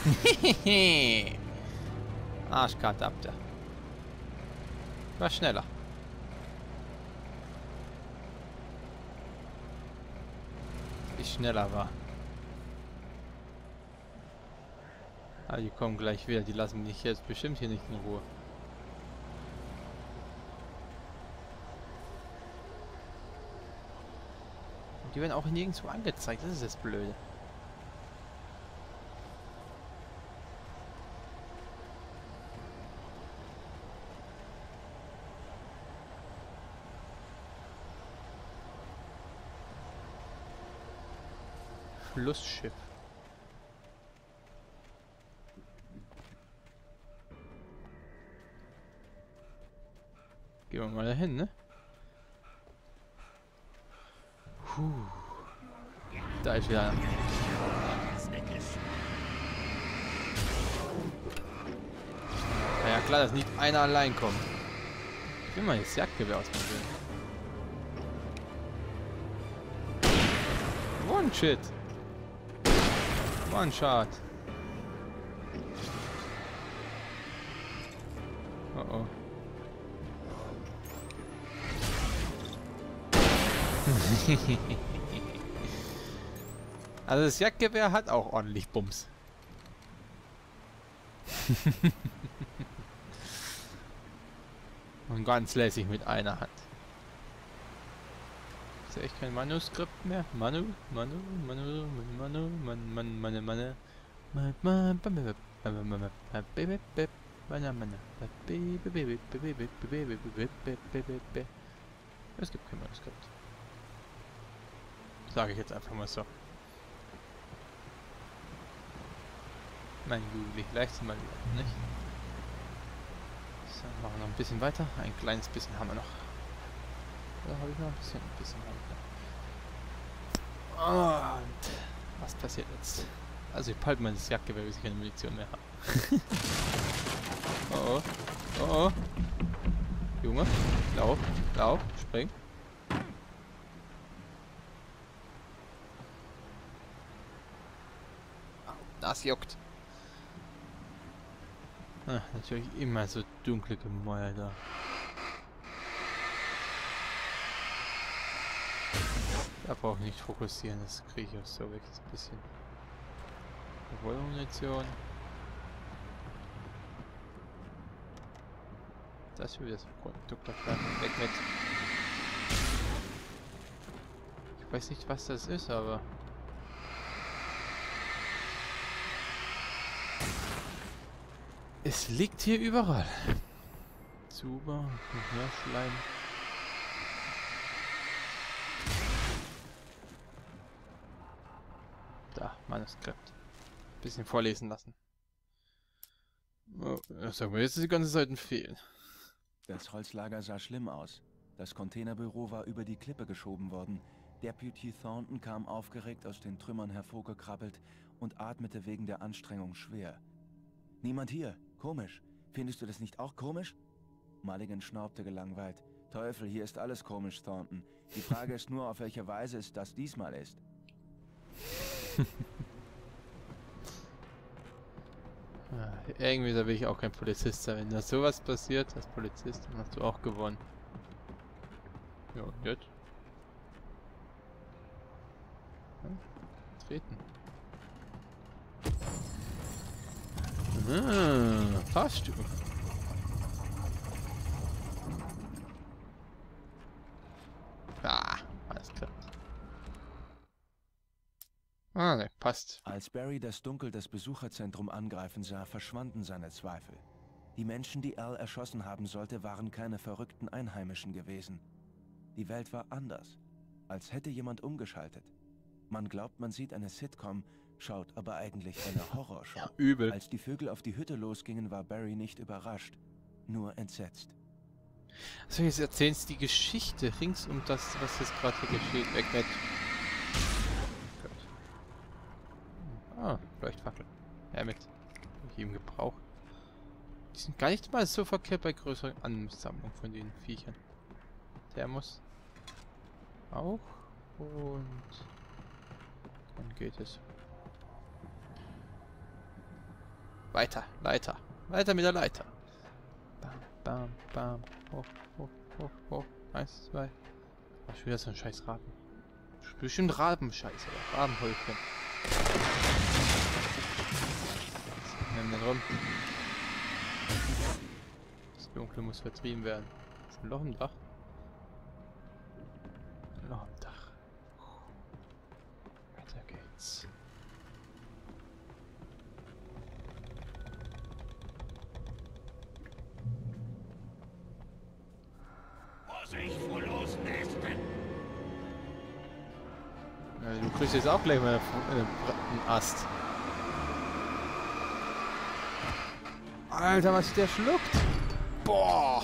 Arschkarte. War schneller. Ich schneller war. Aber die kommen gleich wieder. Die lassen mich jetzt bestimmt hier nicht in Ruhe. Und die werden auch nirgendwo angezeigt. Das ist das Blöde. Flussschiff. Gehen wir mal dahin, ne? Puh. Da ist wieder. Na ja klar, dass nicht einer allein kommt. Ich will mal das Jagdgewehr ausprobieren. One-Shit. One-Shot. Oh oh. Also das Jagdgewehr hat auch ordentlich Bums. Und ganz lässig mit einer Hand. Ist ja echt kein Manuskript mehr. Manu. Es gibt kein Manuskript. Sage ich jetzt einfach mal so. Mein Juli, leicht mal wieder, nicht? So, machen wir noch ein bisschen weiter. Ein kleines bisschen haben wir noch. Oder habe ich noch ein bisschen? Ein bisschen habe ich noch. Und was passiert jetzt? Also ich behalte mal das Jagdgewehr, bis ich keine Munition mehr habe. Oh oh. Oh oh. Junge, lauf, spring. Das juckt. Ah, natürlich immer so dunkle Gemäuer da. Da brauche ich nicht fokussieren, das kriege ich auch so weg. Das bisschen Revolvermunition. Das ist wieder so dunkler Plan. Weg mit. Ich weiß nicht, was das ist, aber. Es liegt hier überall. Zuber, Schleim. Da, Manuskript. Bisschen vorlesen lassen. Oh, sag mal, jetzt ist die ganze Zeit ein Fehl. Das Holzlager sah schlimm aus. Das Containerbüro war über die Klippe geschoben worden. Deputy Thornton kam aufgeregt aus den Trümmern hervorgekrabbelt und atmete wegen der Anstrengung schwer. Niemand hier. Komisch. Findest du das nicht auch komisch? Mulligan schnaubte gelangweilt. Teufel, hier ist alles komisch, Thornton. Die Frage ist nur, auf welche Weise es das diesmal ist. Ja, irgendwie da will ich auch kein Polizist sein. Wenn da sowas passiert als Polizist, dann hast du auch gewonnen. Ja, und jetzt? Ja, treten. Ah, passt du. Ah, alles klar. Ah, ne, passt. Als Barry das Dunkel des Besucherzentrum angreifen sah, verschwanden seine Zweifel. Die Menschen, die Al erschossen haben sollte, waren keine verrückten Einheimischen gewesen. Die Welt war anders, als hätte jemand umgeschaltet. Man glaubt, man sieht eine Sitcom, schaut aber eigentlich eine Horrorshow. Ja, übel. Als die Vögel auf die Hütte losgingen, war Barry nicht überrascht, nur entsetzt. Also jetzt erzählen Sie die Geschichte rings um das, was jetzt gerade hier geschieht. Weg mit. Ah, Leuchtfackel. Ja, mit. Hab ich eben gebraucht. Die sind gar nicht mal so verkehrt bei größeren Ansammlungen von den Viechern. Thermos. Auch. Und dann geht es. Weiter, Leiter. Weiter mit der Leiter. Bam, bam, bam. Hoch, hoch, hoch, hoch. 1, 2. Ach, schon wieder so ein scheiß Raben. Bestimmt Rabenscheiß, oder? Rabenhäufchen. Nimm den rum. Das Dunkle muss vertrieben werden. Ist ein Loch im Dach? Ein Loch im Dach. Weiter geht's. Vorsicht vor losen Ästen! Ja, du kriegst jetzt auch gleich mal einen Ast. Alter, was der schluckt! Boah!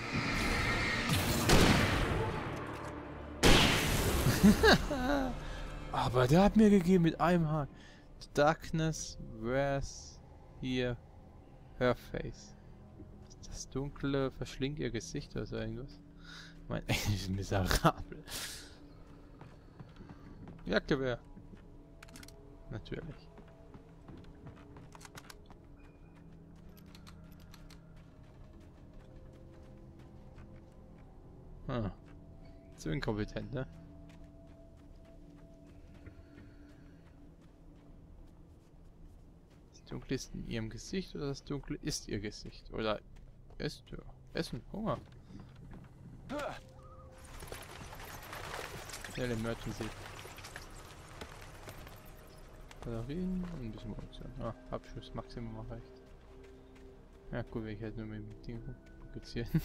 Aber der hat mir gegeben mit einem Haar. Darkness wears here her face. Das Dunkle verschlingt ihr Gesicht oder so irgendwas. Mein Englisch ist miserabel. Jagdgewehr. Natürlich. Hm. Zu inkompetent, ne? Das Dunkle ist in ihrem Gesicht oder das Dunkle ist ihr Gesicht? Oder ist ja. Essen, Hunger. Ja, Emergency. Batterien und ein bisschen Munition. Ah, Abschuss Maximum erreicht. Ja, gut, wenn ich halt nur mit dem Ding rumprovozieren.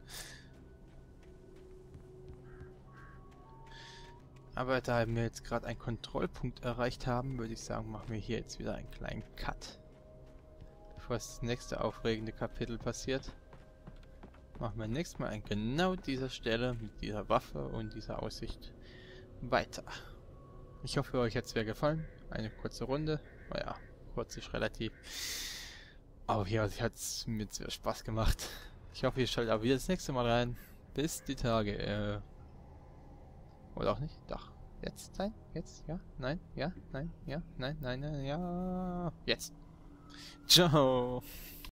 Aber da wir jetzt gerade einen Kontrollpunkt erreicht haben, würde ich sagen, machen wir hier jetzt wieder einen kleinen Cut. Bevor das nächste aufregende Kapitel passiert, machen wir nächstes Mal an genau dieser Stelle mit dieser Waffe und dieser Aussicht weiter. Ich hoffe, euch hat es wieder gefallen. Eine kurze Runde. Naja, kurz ist relativ. Aber hier hat es mir sehr Spaß gemacht. Ich hoffe, ihr schaltet auch wieder das nächste Mal rein. Bis die Tage. Oder auch nicht? Doch. Jetzt sein? Jetzt? Ja? Nein? Ja? Nein? Ja? Nein? Nein? Nein? Ja? Jetzt. Ciao.